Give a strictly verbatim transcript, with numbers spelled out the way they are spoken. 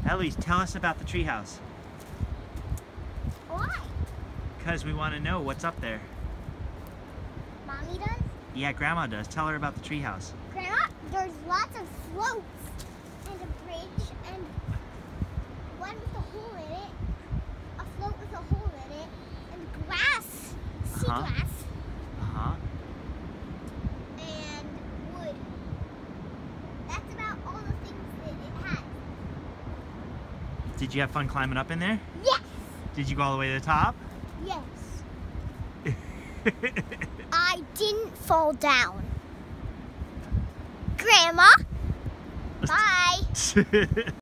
Eloise, tell us about the treehouse. Why? Because we want to know what's up there. Mommy does? Yeah, Grandma does. Tell her about the treehouse. Grandma, there's lots of floats and a bridge and one with a hole in it, a float with a hole in it, and grass, sea Uh-huh. grass, Uh-huh. and wood. That's about all the things that it has. Did you have fun climbing up in there? Yes! Did you go all the way to the top? Yes. I didn't fall down. Grandma, bye.